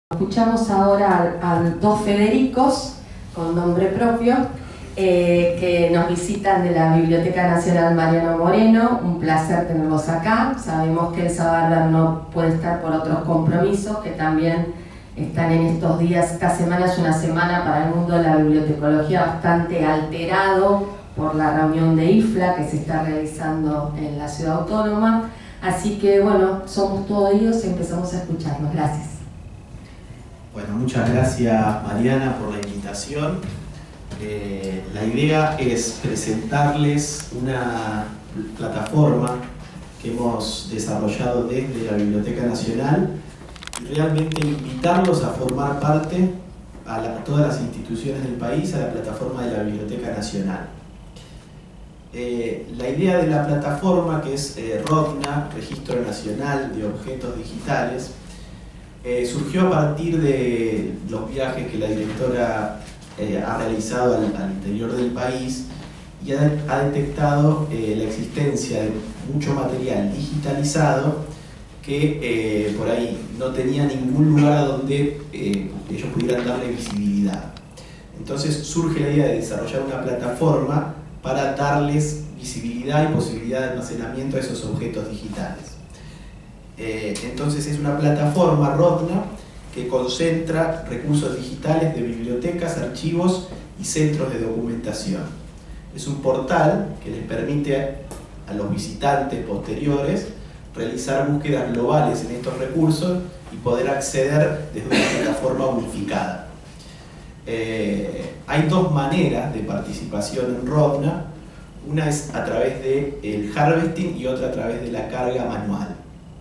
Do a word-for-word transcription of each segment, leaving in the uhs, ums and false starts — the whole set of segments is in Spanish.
Escuchamos ahora a, a dos Federicos con nombre propio eh, que nos visitan de la Biblioteca Nacional Mariano Moreno. Un placer tenerlos acá. Sabemos que el Saavedra no puede estar por otros compromisos que también están en estos días. Esta semana es una semana para el mundo de la bibliotecología bastante alterado por la reunión de I F L A que se está realizando en la Ciudad Autónoma. Así que bueno, somos todos ellos y empezamos a escucharnos. Gracias. Bueno, muchas gracias Mariana por la invitación. Eh, la idea es presentarles una plataforma que hemos desarrollado desde la Biblioteca Nacional y realmente invitarlos a formar parte a, la, a todas las instituciones del país a la plataforma de la Biblioteca Nacional. Eh, la idea de la plataforma, que es eh, RODNA, Registro Nacional de Objetos Digitales, Eh, surgió a partir de los viajes que la directora eh, ha realizado al, al interior del país y ha, ha detectado eh, la existencia de mucho material digitalizado que eh, por ahí no tenía ningún lugar a donde eh, ellos pudieran darle visibilidad. Entonces surge la idea de desarrollar una plataforma para darles visibilidad y posibilidad de almacenamiento a esos objetos digitales. Eh, entonces es una plataforma RODNA que concentra recursos digitales de bibliotecas, archivos y centros de documentación. Es un portal que les permite a los visitantes posteriores realizar búsquedas globales en estos recursos y poder acceder desde una plataforma unificada. Eh, hay dos maneras de participación en RODNA. Una es a través del harvesting y otra a través de la carga manual.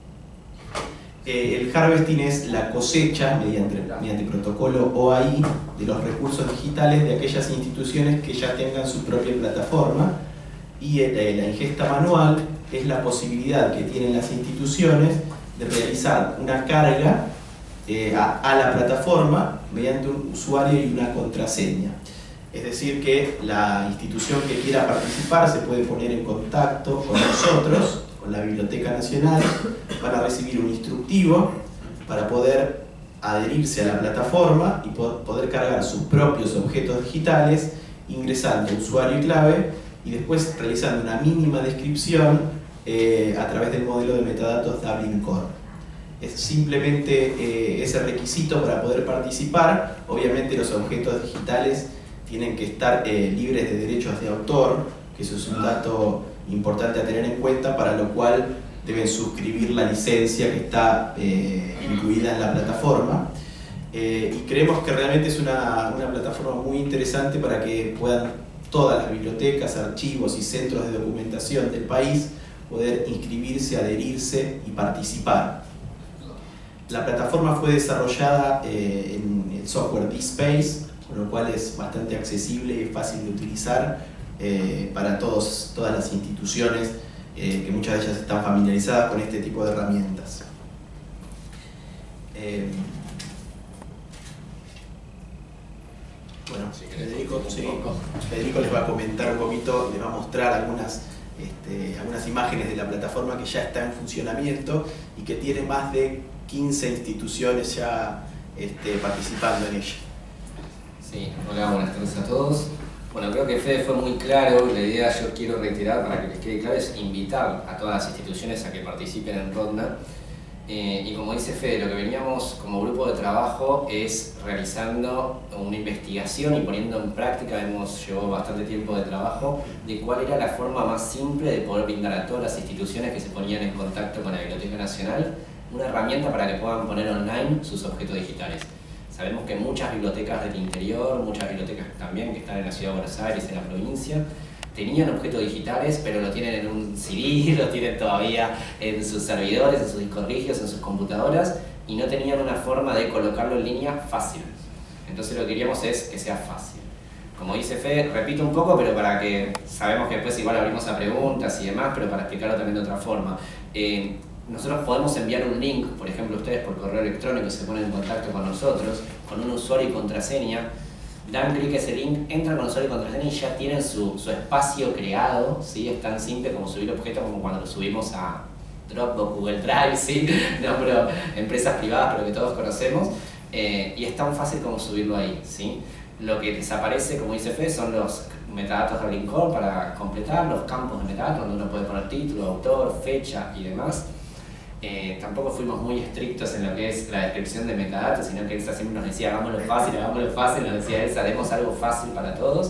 El harvesting es la cosecha mediante, mediante protocolo O A I de los recursos digitales de aquellas instituciones que ya tengan su propia plataforma, y la ingesta manual es la posibilidad que tienen las instituciones de realizar una carga eh, a, a la plataforma mediante un usuario y una contraseña. Es decir, que la institución que quiera participar se puede poner en contacto con nosotros, con la Biblioteca Nacional, van a recibir un instructivo para poder adherirse a la plataforma y poder cargar sus propios objetos digitales ingresando usuario y clave y después realizando una mínima descripción eh, a través del modelo de metadatos Dublin Core. Es simplemente eh, ese requisito para poder participar. Obviamente los objetos digitales tienen que estar eh, libres de derechos de autor, que eso es un dato importante a tener en cuenta, para lo cual deben suscribir la licencia que está eh, incluida en la plataforma. Eh, y creemos que realmente es una, una plataforma muy interesante para que puedan todas las bibliotecas, archivos y centros de documentación del país poder inscribirse, adherirse y participar. La plataforma fue desarrollada eh, en el software DSpace, con lo cual es bastante accesible y fácil de utilizar Eh, para todos, todas las instituciones eh, que muchas de ellas están familiarizadas con este tipo de herramientas. Eh, bueno, Federico, sí, Federico les va a comentar un poquito, les va a mostrar algunas, este, algunas imágenes de la plataforma que ya está en funcionamiento y que tiene más de quince instituciones ya este, participando en ella. Sí, hola, buenas tardes a todos. Bueno, creo que Fede fue muy claro. La idea, yo quiero reiterar para que les quede claro, es invitar a todas las instituciones a que participen en RODNA. Eh, y como dice Fede, lo que veníamos como grupo de trabajo es realizando una investigación y poniendo en práctica, hemos llevado bastante tiempo de trabajo, de cuál era la forma más simple de poder brindar a todas las instituciones que se ponían en contacto con la Biblioteca Nacional una herramienta para que puedan poner online sus objetos digitales. Sabemos que muchas bibliotecas del interior, muchas bibliotecas también que están en la ciudad de Buenos Aires, en la provincia, tenían objetos digitales, pero lo tienen en un C D, lo tienen todavía en sus servidores, en sus discos rígidos, en sus computadoras, y no tenían una forma de colocarlo en línea fácil. Entonces lo que queríamos es que sea fácil. Como dice Fede, repito un poco, pero para que sabemos que después igual abrimos a preguntas y demás, pero para explicarlo también de otra forma. Eh, Nosotros podemos enviar un link, por ejemplo, ustedes por correo electrónico se ponen en contacto con nosotros, con un usuario y contraseña, dan clic a ese link, entran con usuario y contraseña y ya tienen su, su espacio creado, ¿sí? Es tan simple como subir objetos como cuando lo subimos a Dropbox, Google Drive, ¿sí? No, pero empresas privadas, pero que todos conocemos. eh, y es tan fácil como subirlo ahí, ¿sí? Lo que desaparece, como dice Fede, son los metadatos de Blinkcore para completar, los campos de metadatos donde uno puede poner título, autor, fecha y demás. Eh, tampoco fuimos muy estrictos en lo que es la descripción de metadatos, sino que Elsa siempre nos decía hagámoslo fácil, hagámoslo fácil, nos decía Elsa, demos algo fácil para todos.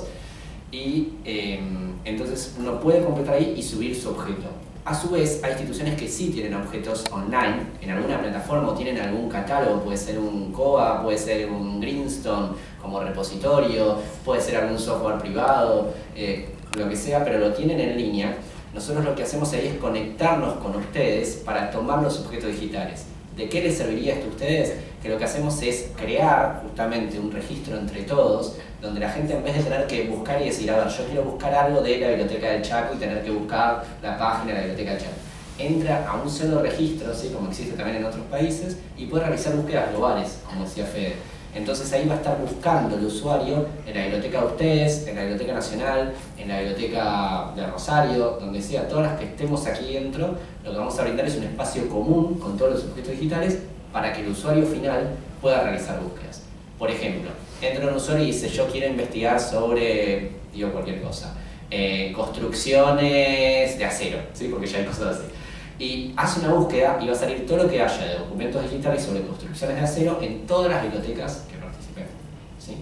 Y eh, entonces uno puede completar ahí y subir su objeto. A su vez, hay instituciones que sí tienen objetos online en alguna plataforma o tienen algún catálogo, puede ser un COA, puede ser un Greenstone como repositorio, puede ser algún software privado, eh, lo que sea, pero lo tienen en línea. Nosotros lo que hacemos ahí es conectarnos con ustedes para tomar los objetos digitales. ¿De qué les serviría esto a ustedes? Que lo que hacemos es crear justamente un registro entre todos, donde la gente en vez de tener que buscar y decir, a ver, yo quiero buscar algo de la Biblioteca del Chaco y tener que buscar la página de la Biblioteca del Chaco, entra a un solo registro, ¿sí? Como existe también en otros países, y puede realizar búsquedas globales, como decía Fede. Entonces ahí va a estar buscando el usuario en la biblioteca de ustedes, en la Biblioteca Nacional, en la Biblioteca de Rosario, donde sea, todas las que estemos aquí dentro, lo que vamos a brindar es un espacio común con todos los objetos digitales para que el usuario final pueda realizar búsquedas. Por ejemplo, entra un usuario y dice, yo quiero investigar sobre, digo cualquier cosa, eh, construcciones de acero, ¿sí? Porque ya hay cosas así. Y hace una búsqueda y va a salir todo lo que haya de documentos digitales sobre construcciones de acero en todas las bibliotecas que participemos, ¿sí?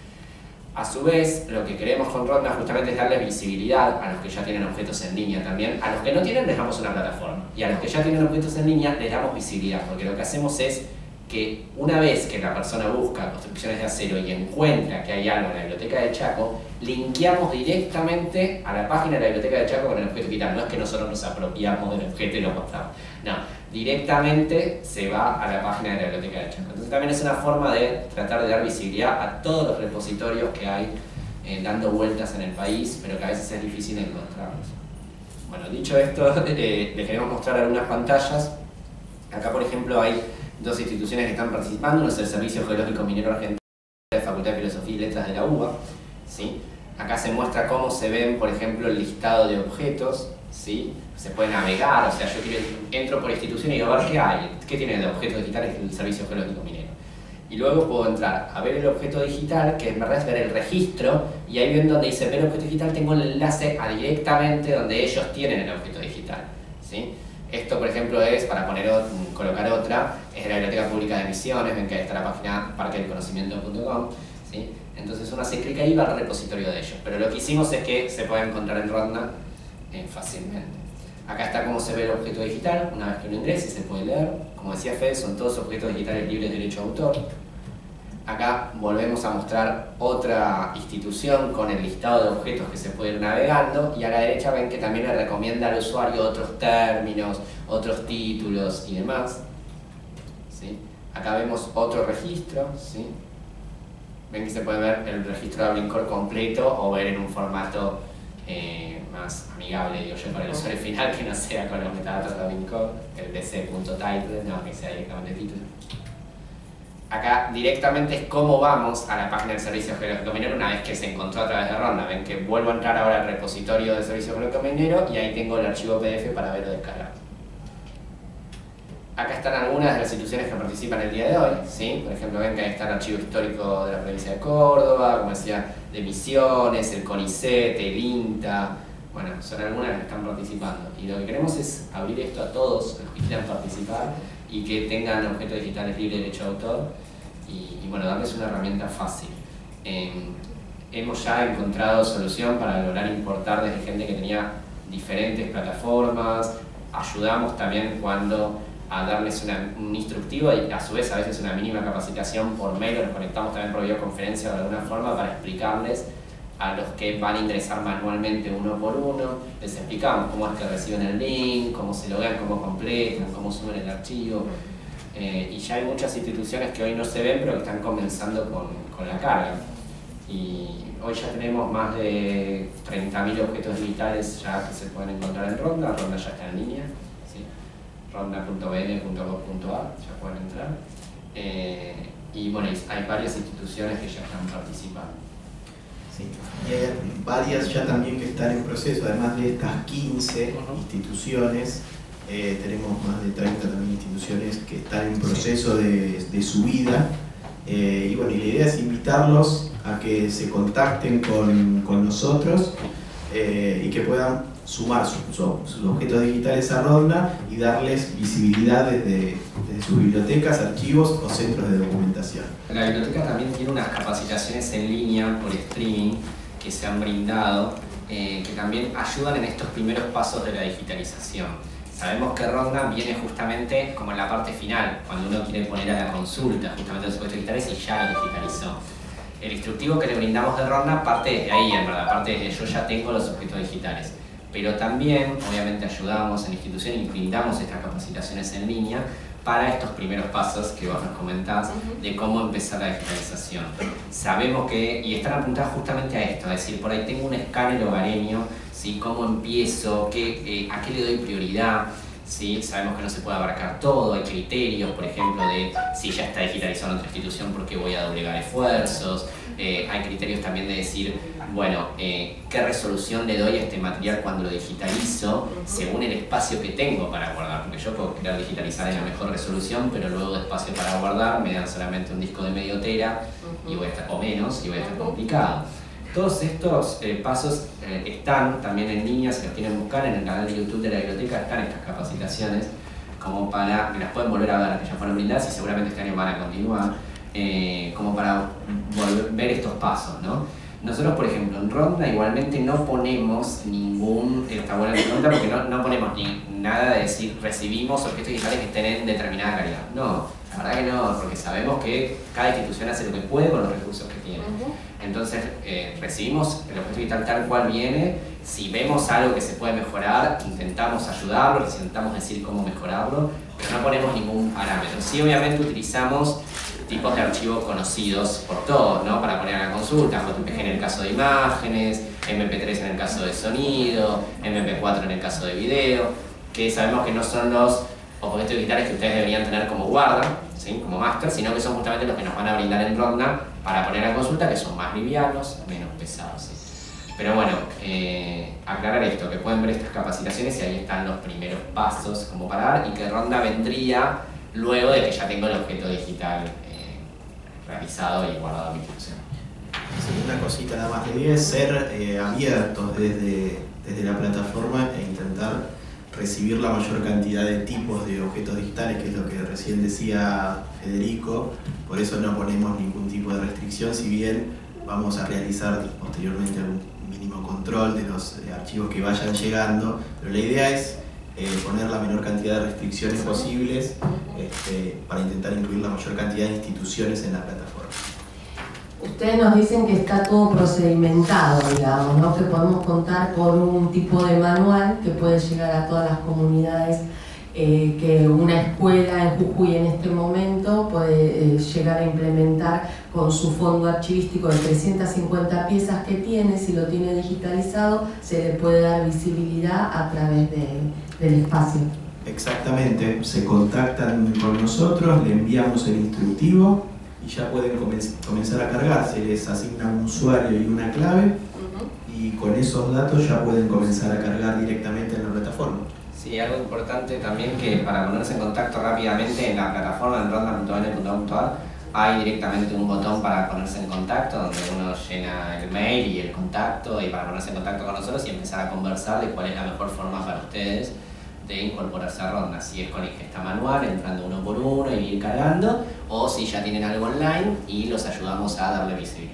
A su vez, lo que queremos con Rodna justamente es darles visibilidad a los que ya tienen objetos en línea también. A los que no tienen les damos una plataforma y a los que ya tienen objetos en línea les damos visibilidad, porque lo que hacemos es que una vez que la persona busca construcciones de acero y encuentra que hay algo en la Biblioteca de Chaco, linkeamos directamente a la página de la Biblioteca de Chaco con el objeto digital. No es que nosotros nos apropiamos del objeto y lo mostramos. No, directamente se va a la página de la Biblioteca de Chaco. Entonces también es una forma de tratar de dar visibilidad a todos los repositorios que hay eh, dando vueltas en el país, pero que a veces es difícil encontrarlos. Bueno, dicho esto, eh, les queremos mostrar algunas pantallas. Acá, por ejemplo, hay dos instituciones que están participando. Uno es el Servicio Geológico Minero Argentino de la Facultad de Filosofía y Letras de la U B A, ¿sí? Acá se muestra cómo se ven, por ejemplo, el listado de objetos, ¿sí? Se puede navegar, o sea, yo quiero, entro por institución y digo, a ver qué hay, qué tiene de objetos digitales el Servicio Geológico Minero. Y luego puedo entrar a ver el objeto digital, que en verdad es ver el registro, y ahí ven donde dice ver objeto digital, tengo el enlace a directamente donde ellos tienen el objeto digital, ¿sí? Esto, por ejemplo, es, para poner, colocar otra, es de la Biblioteca Pública de Misiones, ven que ahí está la página parque del conocimiento punto com, ¿sí? Entonces uno hace clic ahí y va al repositorio de ellos. Pero lo que hicimos es que se puede encontrar en Rodna eh, fácilmente. Acá está cómo se ve el objeto digital, una vez que uno ingrese se puede leer. Como decía Fede, son todos objetos digitales libres de derecho de autor. Acá volvemos a mostrar otra institución con el listado de objetos que se puede ir navegando, y a la derecha ven que también le recomienda al usuario otros términos, otros títulos y demás, ¿sí? Acá vemos otro registro, ¿sí? Ven que se puede ver el registro de Blinkcore completo o ver en un formato eh, más amigable, digo yo, para el usuario final, que no sea con los metadatos de Blinkcore, el D C.title, no, que sea directamente título. Acá directamente es cómo vamos a la página del Servicio Geológico Minero una vez que se encontró a través de Rodna. Ven que vuelvo a entrar ahora al repositorio del Servicio Geológico Minero y ahí tengo el archivo P D F para verlo descargado. Acá están algunas de las instituciones que participan el día de hoy, ¿sí? Por ejemplo, ven que ahí está el archivo histórico de la provincia de Córdoba, como decía, de Misiones, el CONICET, el INTA. Bueno, son algunas que están participando. Y lo que queremos es abrir esto a todos los que quieran participar y que tengan objetos digitales libres de derecho de autor y, y bueno, darles una herramienta fácil. Eh, hemos ya encontrado solución para lograr importar desde gente que tenía diferentes plataformas. Ayudamos también cuando a darles una, un instructivo y a su vez a veces una mínima capacitación por mail, o nos conectamos también por videoconferencia o de alguna forma para explicarles a los que van a ingresar manualmente uno por uno, les explicamos cómo es que reciben el link, cómo se loguean, cómo completan, cómo suben el archivo. Eh, y ya hay muchas instituciones que hoy no se ven, pero que están comenzando con, con la carga. Y hoy ya tenemos más de treinta mil objetos digitales ya que se pueden encontrar en Rodna. Rodna ya está en línea, ¿sí? rodna punto b n punto gov punto a r, ya pueden entrar. Eh, y bueno, hay varias instituciones que ya están participando. Sí. Y hay varias ya también que están en proceso, además de estas quince uh-huh. instituciones, eh, tenemos más de treinta también instituciones que están en proceso de, de subida Eh, y bueno, y la idea es invitarlos a que se contacten con, con nosotros eh, y que puedan sumar su, su, sus objetos digitales a Rodna y darles visibilidad desde, desde sus bibliotecas, archivos o centros de documentación. La biblioteca también tiene unas capacitaciones en línea por streaming que se han brindado, eh, que también ayudan en estos primeros pasos de la digitalización. Sabemos que Rodna viene justamente como en la parte final, cuando uno quiere poner a la consulta justamente los objetos digitales y ya lo digitalizó. El instructivo que le brindamos de Rodna parte de ahí, en verdad, parte de yo ya tengo los objetos digitales. Pero también, obviamente, ayudamos en la institución y brindamos estas capacitaciones en línea para estos primeros pasos que vos nos comentás de cómo empezar la digitalización. Sabemos que, y están apuntadas justamente a esto, es decir, por ahí tengo un escáner hogareño, ¿sí? ¿Cómo empiezo? ¿Qué, eh, ¿A qué le doy prioridad? ¿Sí? Sabemos que no se puede abarcar todo, hay criterios, por ejemplo, de si ya está digitalizada otra institución, ¿por qué voy a doblegar esfuerzos? Eh, hay criterios también de decir, bueno, eh, ¿qué resolución le doy a este material cuando lo digitalizo según el espacio que tengo para guardar? Porque yo puedo querer digitalizar en la mejor resolución, pero luego de espacio para guardar me dan solamente un disco de medio tera y voy a estar, o menos, y voy a estar complicado. Todos estos eh, pasos eh, están también en línea, si los quieren buscar en el canal de YouTube de la biblioteca, están estas capacitaciones como para, que las pueden volver a ver, que ya fueron brindadas y seguramente este año van a continuar, eh, como para volver, ver estos pasos, ¿no? Nosotros, por ejemplo, en Rodna igualmente no ponemos ningún, está buena la pregunta porque no, no ponemos ni nada de decir recibimos objetos digitales que estén en determinada calidad. No, la verdad que no, porque sabemos que cada institución hace lo que puede con los recursos que tiene. Entonces, eh, recibimos el objeto digital tal cual viene, si vemos algo que se puede mejorar, intentamos ayudarlo, intentamos decir cómo mejorarlo, pero no ponemos ningún parámetro. Sí, obviamente utilizamos tipos de archivos conocidos por todos, ¿no? Para poner a la consulta, J P G en el caso de imágenes, M P tres en el caso de sonido, M P cuatro en el caso de video, que sabemos que no son los objetos digitales que ustedes deberían tener como guarda, ¿sí? Como máster, sino que son justamente los que nos van a brindar en Rodna para poner a consulta, que son más livianos, menos pesados. ¿Sí? Pero bueno, eh, aclarar esto, que pueden ver estas capacitaciones y ahí están los primeros pasos como para dar, y que Rodna vendría luego de que ya tengo el objeto digital eh, realizado y guardado en mi institución. Sí, una cosita nada más, la idea es ser eh, abiertos desde, desde la plataforma e intentar recibir la mayor cantidad de tipos de objetos digitales, que es lo que recién decía Federico. Por eso no ponemos ningún tipo de restricción, si bien vamos a realizar posteriormente un mínimo control de los eh, archivos que vayan llegando, pero la idea es eh, poner la menor cantidad de restricciones posibles este, para intentar incluir la mayor cantidad de instituciones en la plataforma. Ustedes nos dicen que está todo procedimentado, digamos, ¿no? Que podemos contar con un tipo de manual que puede llegar a todas las comunidades, eh, que una escuela en Jujuy en este momento puede eh, llegar a implementar con su fondo archivístico de trescientas cincuenta piezas que tiene. Si lo tiene digitalizado, se le puede dar visibilidad a través de, del espacio. Exactamente, se contactan con nosotros, le enviamos el instructivo y ya pueden comenzar a cargar. Se les asigna un usuario y una clave, uh-huh. y con esos datos ya pueden comenzar a cargar directamente en la plataforma. Sí, algo importante también, que para ponerse en contacto rápidamente en la plataforma en rodna punto n punto punto a r hay directamente un botón para ponerse en contacto, donde uno llena el mail y el contacto, y para ponerse en contacto con nosotros y empezar a conversar de cuál es la mejor forma para ustedes de incorporarse a Rodna, si es con ingesta manual, entrando uno por uno y ir cargando, o si ya tienen algo online y los ayudamos a darle visibilidad.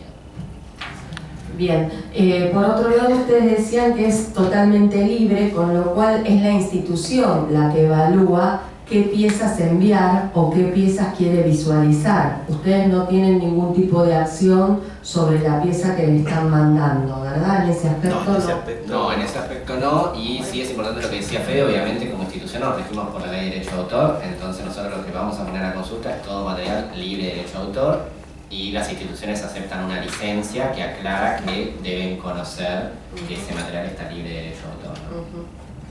Bien, eh, por otro lado ustedes decían que es totalmente libre, con lo cual es la institución la que evalúa qué piezas enviar o qué piezas quiere visualizar. Ustedes no tienen ningún tipo de acción sobre la pieza que le están mandando, ¿verdad? En ese aspecto no. En ese no. aspecto, no, en ese aspecto no, y sí es importante lo que decía Fede, obviamente como institución nos regimos por la ley de derecho de autor, entonces nosotros lo que vamos a poner a consulta es todo material libre de derecho de autor, y las instituciones aceptan una licencia que aclara que deben conocer que ese material está libre de derecho de autor, ¿no? Uh-huh.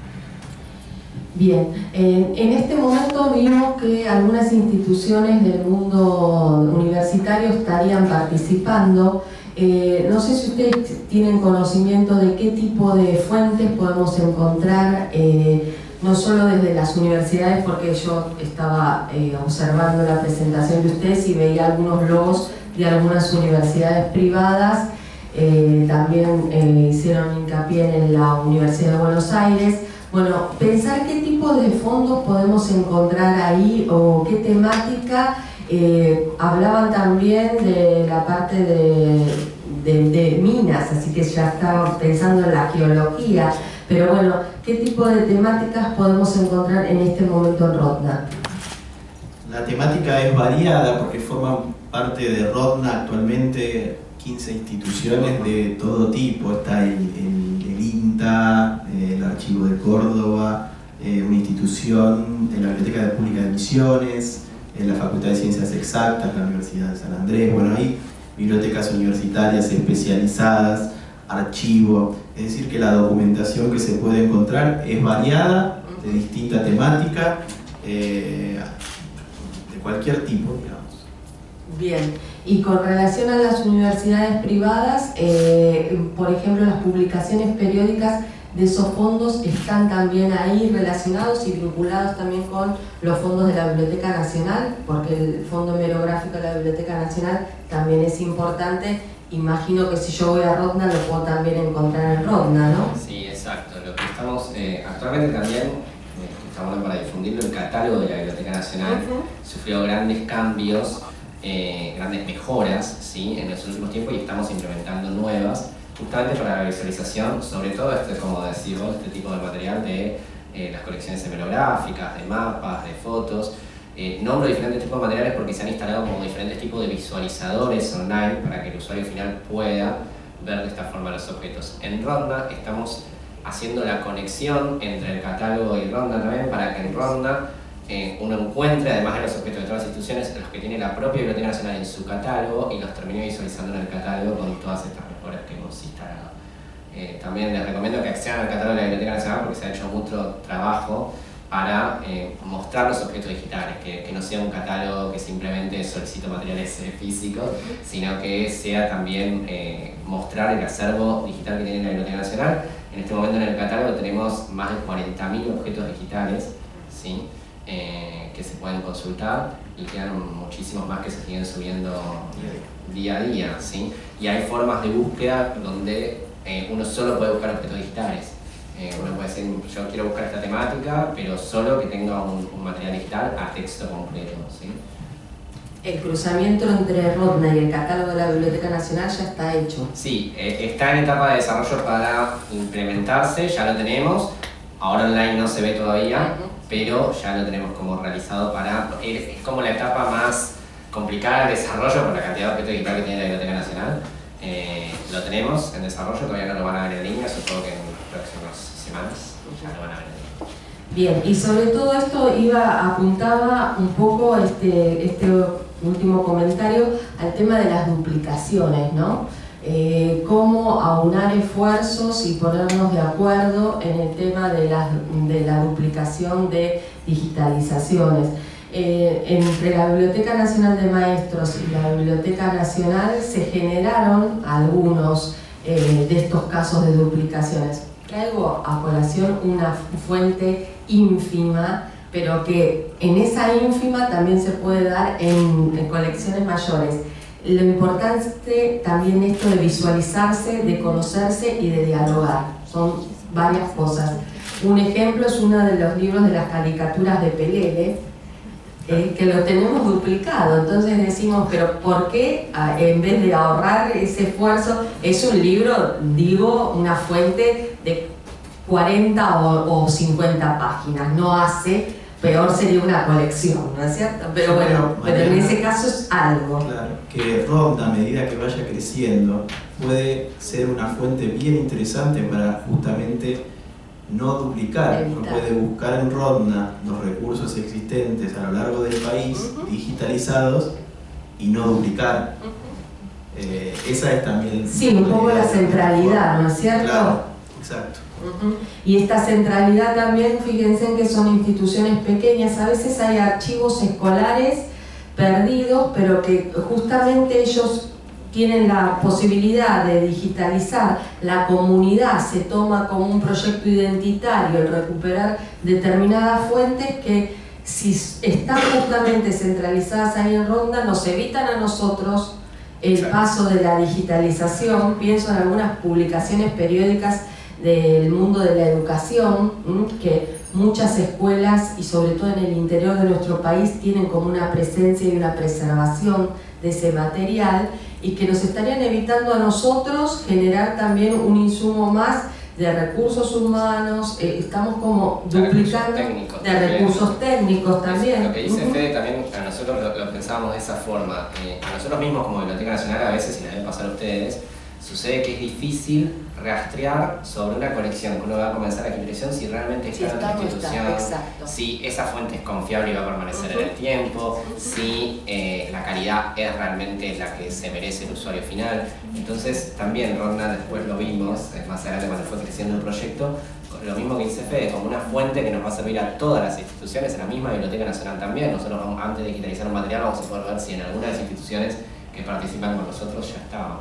Bien, eh, en este momento vimos que algunas instituciones del mundo universitario estarían participando. Eh, no sé si ustedes tienen conocimiento de qué tipo de fuentes podemos encontrar, eh, no solo desde las universidades, porque yo estaba eh, observando la presentación de ustedes y veía algunos logos de algunas universidades privadas. Eh, también eh, hicieron hincapié en la Universidad de Buenos Aires. Bueno, pensar qué tipo de fondos podemos encontrar ahí o qué temática. Eh, hablaban también de la parte de, de, de minas, así que ya estaba pensando en la geología, pero bueno, ¿qué tipo de temáticas podemos encontrar en este momento en RODNA? La temática es variada porque forman parte de RODNA actualmente quince instituciones de todo tipo. Está el, el, el INTA, el Archivo de Córdoba, eh, una institución, en la Biblioteca Pública de Misiones, en la Facultad de Ciencias Exactas, la Universidad de San Andrés. Bueno, hay bibliotecas universitarias especializadas, archivo, es decir que la documentación que se puede encontrar es variada, de distinta temática, eh, de cualquier tipo, digamos. Bien, y con relación a las universidades privadas, eh, por ejemplo, las publicaciones periódicas de esos fondos están también ahí relacionados y vinculados también con los fondos de la Biblioteca Nacional, porque el fondo hemerográfico de la Biblioteca Nacional también es importante. Imagino que si yo voy a RODNA lo puedo también encontrar en RODNA, ¿no? Sí, exacto. Lo que estamos eh, actualmente también, eh, estamos para difundirlo, el catálogo de la Biblioteca Nacional uh-huh. sufrió grandes cambios, eh, grandes mejoras, ¿sí?, en los últimos tiempos, y estamos implementando nuevas justamente para la visualización, sobre todo, este, como decimos, este tipo de material de eh, las colecciones hemerográficas, de mapas, de fotos. Eh, nombro diferentes tipos de materiales porque se han instalado como diferentes tipos de visualizadores online para que el usuario final pueda ver de esta forma los objetos. En RODNA estamos haciendo la conexión entre el catálogo y RODNA también, para que en RODNA eh, uno encuentre, además de los objetos de todas las instituciones, los que tiene la propia Biblioteca Nacional en su catálogo, y los termine visualizando en el catálogo con todas estas mejoras que hemos instalado. Eh, también les recomiendo que accedan al catálogo de la Biblioteca Nacional porque se ha hecho mucho trabajo para eh, mostrar los objetos digitales, que, que no sea un catálogo que simplemente solicito materiales eh, físicos, sino que sea también eh, mostrar el acervo digital que tiene la Biblioteca Nacional. En este momento en el catálogo tenemos más de cuarenta mil objetos digitales, ¿sí?, eh, que se pueden consultar, y quedan muchísimos más que se siguen subiendo día a día, ¿sí? Y hay formas de búsqueda donde eh, uno solo puede buscar objetos digitales. Eh, uno puede decir, yo quiero buscar esta temática, pero solo que tenga un, un material digital a texto completo, ¿sí? El cruzamiento entre RODNA y el catálogo de la Biblioteca Nacional ya está hecho. Sí, eh, está en etapa de desarrollo para implementarse, ya lo tenemos. Ahora online no se ve todavía, uh-huh. pero ya lo tenemos como realizado para... Es, es como la etapa más complicada de desarrollo por la cantidad de objetos digitales que tiene la Biblioteca Nacional. Eh, lo tenemos en desarrollo, todavía no lo van a ver en línea, supongo que en próximas semanas ya lo van a ver. Bien, y sobre todo esto iba, apuntaba un poco este, este último comentario al tema de las duplicaciones, ¿no? Eh, cómo aunar esfuerzos y ponernos de acuerdo en el tema de la, de la duplicación de digitalizaciones. Eh, entre la Biblioteca Nacional de Maestros y la Biblioteca Nacional se generaron algunos eh, de estos casos de duplicaciones. Traigo a colación una fuente ínfima, pero que en esa ínfima también se puede dar en, en colecciones mayores. Lo importante también esto de visualizarse, de conocerse y de dialogar. Son varias cosas. Un ejemplo es uno de los libros de las caricaturas de Pelele, eh, que lo tenemos duplicado. Entonces decimos, pero ¿por qué en vez de ahorrar ese esfuerzo? Es un libro, digo, una fuente de cuarenta o, o cincuenta páginas. No hace... peor sería una colección, ¿no es cierto? Pero bueno, pero en ese caso es algo. Claro, que RODNA, a medida que vaya creciendo, puede ser una fuente bien interesante para justamente no duplicar. Uno puede buscar en RODNA los recursos existentes a lo largo del país, uh-huh. digitalizados, y no duplicar. Uh-huh. eh, esa es también... Sí, un poco la centralidad, ¿no es cierto? Claro, exacto. Uh-huh. Y esta centralidad también, fíjense en que son instituciones pequeñas, a veces hay archivos escolares perdidos, pero que justamente ellos tienen la posibilidad de digitalizar la comunidad, se toma como un proyecto identitario el recuperar determinadas fuentes que, si están justamente centralizadas ahí en Ronda, nos evitan a nosotros el paso de la digitalización. Pienso en algunas publicaciones periódicas del mundo de la educación, que muchas escuelas, y sobre todo en el interior de nuestro país, tienen como una presencia y una preservación de ese material, y que nos estarían evitando a nosotros generar también un insumo más de recursos humanos. Eh, estamos como duplicando recursos de recursos técnicos también. Lo que dice uh-huh. Fede también, a nosotros lo, lo pensábamos de esa forma. Eh, a nosotros mismos como Biblioteca Nacional, a veces, y la deben pasar a ustedes, sucede que es difícil rastrear sobre una colección que uno va a comenzar a adquisición si realmente está en otra institución, está, si esa fuente es confiable y va a permanecer uh-huh. en el tiempo, uh-huh. si eh, la calidad es realmente la que se merece el usuario final. Entonces también Ronda, después lo vimos, más adelante cuando fue creciendo el proyecto, lo mismo que dice Fede, como una fuente que nos va a servir a todas las instituciones, en la misma Biblioteca Nacional también. Nosotros vamos, antes de digitalizar un material, vamos a poder ver si en alguna de las instituciones que participan con nosotros ya estaba.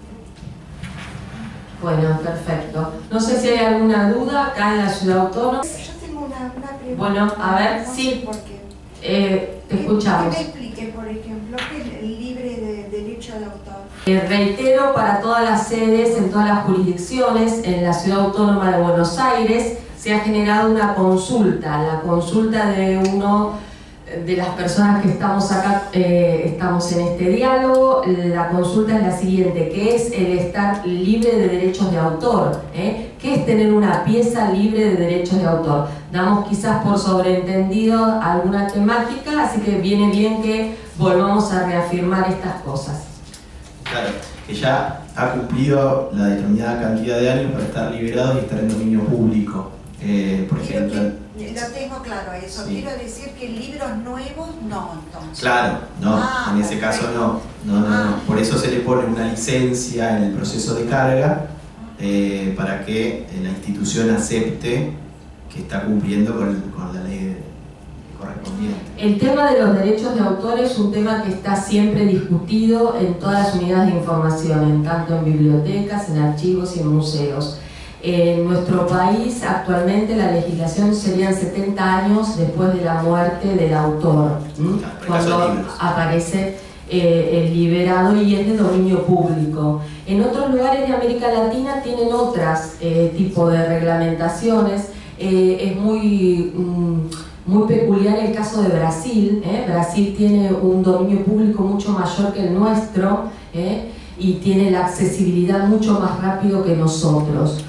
Bueno, perfecto. No sé si hay alguna duda acá en la Ciudad Autónoma. Yo tengo una, una pregunta. Bueno, a ver, no sí. Por qué. Eh, te escuchamos. Que me explique, por ejemplo, que es el libre de derecho de autor. Eh, reitero, para todas las sedes, en todas las jurisdicciones, en la Ciudad Autónoma de Buenos Aires, se ha generado una consulta. La consulta de uno de las personas que estamos acá, eh, estamos en este diálogo. La consulta es la siguiente: ¿qué es el estar libre de derechos de autor? ¿Eh? ¿Qué es tener una pieza libre de derechos de autor? Damos quizás por sobreentendido alguna temática, así que viene bien que volvamos a reafirmar estas cosas. Claro, que ya ha cumplido la determinada cantidad de años para estar liberado y estar en dominio público. Eh, por ejemplo, lo tengo claro eso. Sí. Quiero decir que libros nuevos no, entonces. Claro, no, ah, en ese perfecto. caso no. No, no, ah. no. Por eso se le pone una licencia en el proceso de carga eh, para que la institución acepte que está cumpliendo con, con la ley correspondiente. El tema de los derechos de autor es un tema que está siempre discutido en todas las unidades de información, en tanto en bibliotecas, en archivos y en museos. En nuestro país actualmente la legislación serían setenta años después de la muerte del autor, ¿m? cuando aparece eh, el liberado y es de dominio público. En otros lugares de América Latina tienen otras eh, tipos de reglamentaciones. Eh, es muy, mm, muy peculiar el caso de Brasil. ¿eh? Brasil tiene un dominio público mucho mayor que el nuestro ¿eh? y tiene la accesibilidad mucho más rápido que nosotros.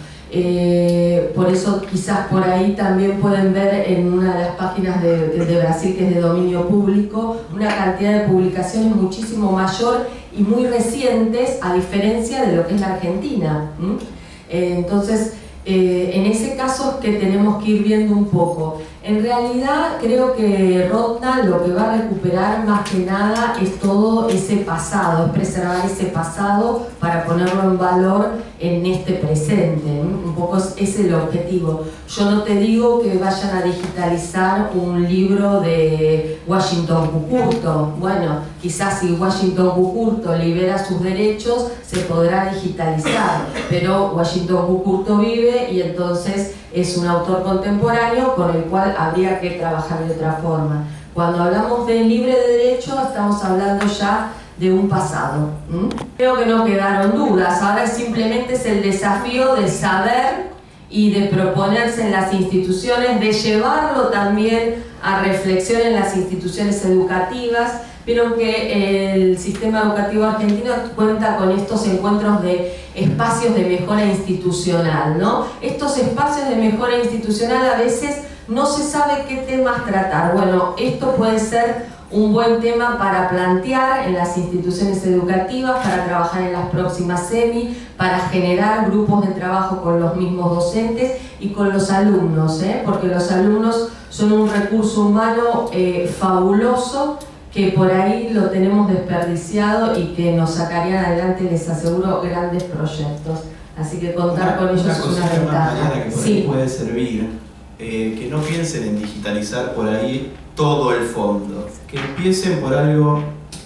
Eh, por eso quizás por ahí también pueden ver en una de las páginas de, de, de Brasil, que es de dominio público, una cantidad de publicaciones muchísimo mayor y muy recientes, a diferencia de lo que es la Argentina. ¿Mm? Eh, entonces, eh, en ese caso es que tenemos que ir viendo un poco. En realidad creo que Ronda lo que va a recuperar más que nada es todo ese pasado, es preservar ese pasado para ponerlo en valor en este presente. ¿eh? Un poco ese es el objetivo. Yo no te digo que vayan a digitalizar un libro de Washington Cucurto. Bueno, quizás si Washington Cucurto libera sus derechos se podrá digitalizar, pero Washington Cucurto vive y entonces es un autor contemporáneo con el cual habría que trabajar de otra forma. Cuando hablamos de libre de derecho estamos hablando ya de un pasado. ¿Mm? Creo que no quedaron dudas, ahora simplemente es el desafío de saber y de proponerse en las instituciones, de llevarlo también a reflexión en las instituciones educativas. Vieron que el sistema educativo argentino cuenta con estos encuentros de espacios de mejora institucional, ¿no? Estos espacios de mejora institucional a veces no se sabe qué temas tratar. Bueno, esto puede ser un buen tema para plantear en las instituciones educativas, para trabajar en las próximas semi, para generar grupos de trabajo con los mismos docentes y con los alumnos, ¿eh? Porque los alumnos son un recurso humano eh, fabuloso, que por ahí lo tenemos desperdiciado y que nos sacarían adelante, les aseguro, grandes proyectos. Así que contar una, con ellos una es una ventaja. Que por sí. ahí puede servir, eh, que no piensen en digitalizar por ahí todo el fondo, que empiecen por algo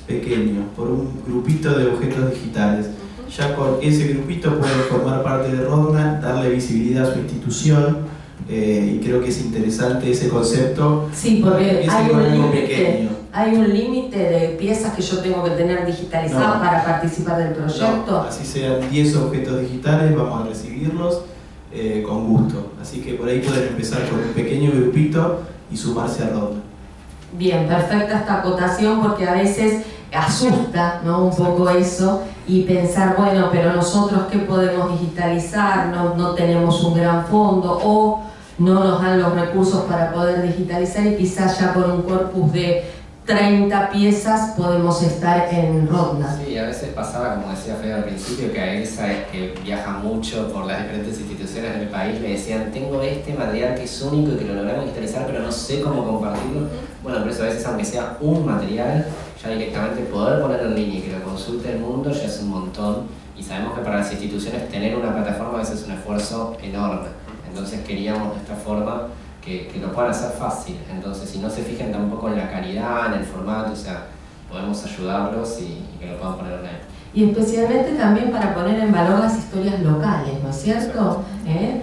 pequeño, por un grupito de objetos digitales. Ya con ese grupito pueden formar parte de Rodna, darle visibilidad a su institución, eh, y creo que es interesante ese concepto. Sí, porque ese hay un grupo límite, pequeño. hay un límite de piezas que yo tengo que tener digitalizadas No. para participar del proyecto. No, así sean diez objetos digitales, vamos a recibirlos eh, con gusto. Así que por ahí pueden empezar con un pequeño grupito y sumarse a Rodna. Bien, perfecta esta acotación, porque a veces asusta, ¿no?, un poco eso, y pensar, bueno, pero nosotros ¿qué podemos digitalizar? No, no tenemos un gran fondo, o no nos dan los recursos para poder digitalizar, y quizás ya por un corpus de treinta piezas podemos estar en Rodna. Sí, a veces pasaba, como decía Fede al principio, que a Elsa, que viaja mucho por las diferentes instituciones del país, le decían, tengo este material que es único y que lo logramos digitalizar, pero no sé cómo compartirlo. Bueno, por eso a veces, aunque sea un material, ya directamente poder ponerlo en línea y que lo consulte el mundo ya es un montón. Y sabemos que para las instituciones tener una plataforma a veces es un esfuerzo enorme. Entonces queríamos de esta forma que, que lo puedan hacer fácil. Entonces, si no se fijen tampoco en la calidad, en el formato, o sea, podemos ayudarlos y, y que lo puedan poner online. Y especialmente también para poner en valor las historias locales, ¿no es cierto? ¿Eh?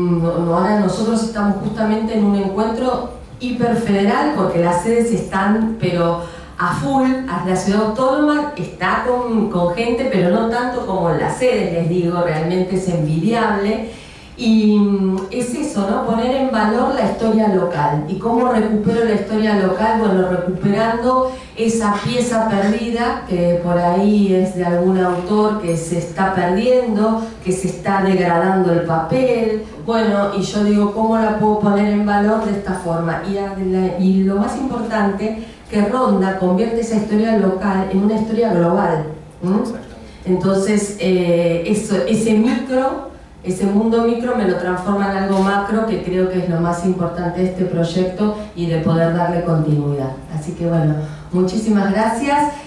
Ahora nosotros estamos justamente en un encuentro hiperfederal, porque las sedes están, pero a full. La ciudad autónoma está con, con gente, pero no tanto como en las sedes, les digo, realmente es envidiable. Y es eso, ¿no? Poner en valor la historia local. ¿Y cómo recupero la historia local? Bueno, recuperando esa pieza perdida, que por ahí es de algún autor que se está perdiendo, que se está degradando el papel. Bueno, y yo digo, ¿cómo la puedo poner en valor de esta forma? Y, a, y lo más importante, que Rodna convierte esa historia local en una historia global. ¿Mm? Entonces, eh, eso, ese micro... ese mundo micro me lo transforma en algo macro, que creo que es lo más importante de este proyecto y de poder darle continuidad. Así que bueno, muchísimas gracias.